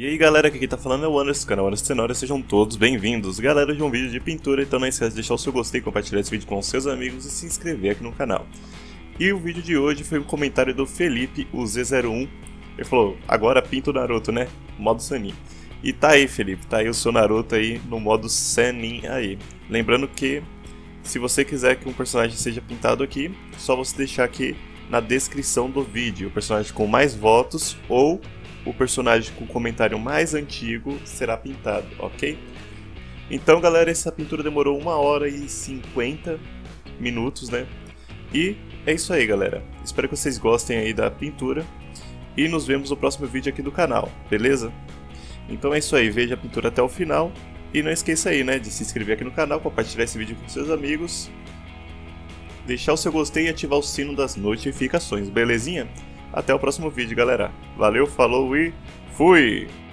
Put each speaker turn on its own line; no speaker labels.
E aí galera, aqui quem tá falando é o Anderson, canal Anderson Cenoura, sejam todos bem-vindos. Galera, hoje é um vídeo de pintura, então não esquece de deixar o seu gostei, compartilhar esse vídeo com seus amigos e se inscrever aqui no canal. E o vídeo de hoje foi um comentário do Felipe, o Z01. Ele falou, agora pinta o Naruto, né? Modo Sanin. E tá aí, Felipe, tá aí o seu Naruto aí no modo Sanin aí. Lembrando que, se você quiser que um personagem seja pintado aqui, só você deixar aqui na descrição do vídeo o personagem com mais votos ou o personagem com o comentário mais antigo será pintado, ok? Então galera, essa pintura demorou 1 hora e 50 minutos, né? E é isso aí galera, espero que vocês gostem aí da pintura e nos vemos no próximo vídeo aqui do canal, beleza? Então é isso aí, veja a pintura até o final e não esqueça aí, né, de se inscrever aqui no canal, compartilhar esse vídeo com seus amigos, deixar o seu gostei e ativar o sino das notificações, belezinha? Até o próximo vídeo, galera. Valeu, falou e fui!